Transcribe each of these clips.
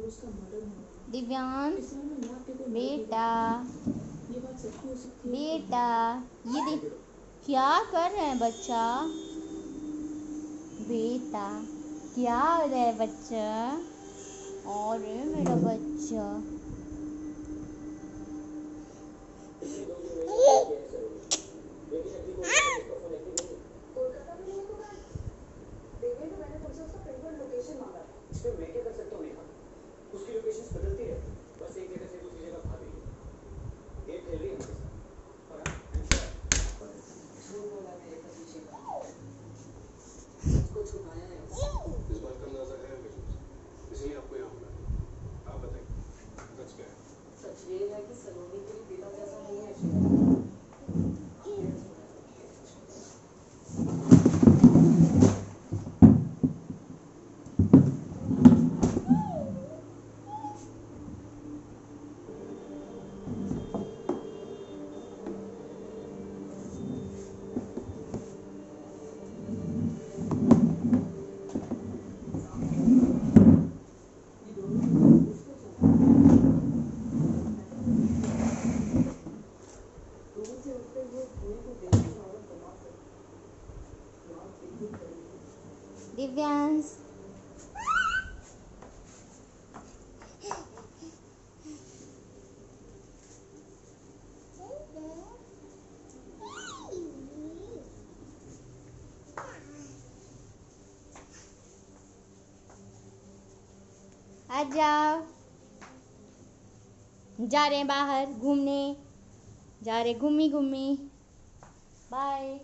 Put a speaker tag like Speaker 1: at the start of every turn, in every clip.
Speaker 1: दिव्यांश बेटा, बेटा ये देख क्या कर रहे हैं बच्चा, बेटा क्या हो रहा है बच्चा, और मेरा बच्चा मैं क्या कर सकता हूँ नेहा, उसकी लोकेशंस बदलती है, बस एक जगह से दूसरी जगह भाग रही है, गेम खेल रही है हमारे साथ, और झूठ बोला मेरे पीछे उसको छुपाया है, इस बात का अंदाजा है मुझे, इसलिए आपको यहाँ बुलाया। आप बताइए सच क्या है? सच ये है कि सलोनी के लिए पिता जैसा नहीं है शिवा। दिव्यांश आ जाओ, जा रहे हैं बाहर घूमने, जा रहे घूमी घूमी, बाय।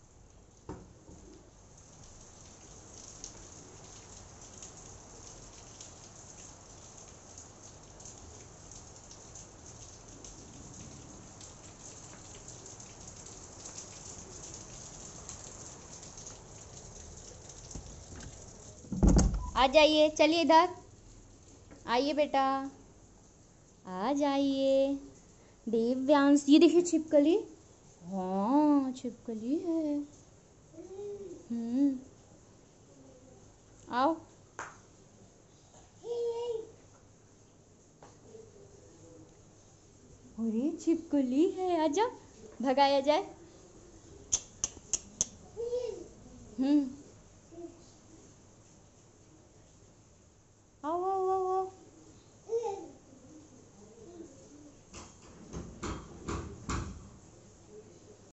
Speaker 1: आ जाइए, चलिए इधर आइए बेटा, आ जाइए। दिव्यांश ये देखिए छिपकली, हाँ छिपकली है। आओ, अरे छिपकली है, आजा भगाया जाए।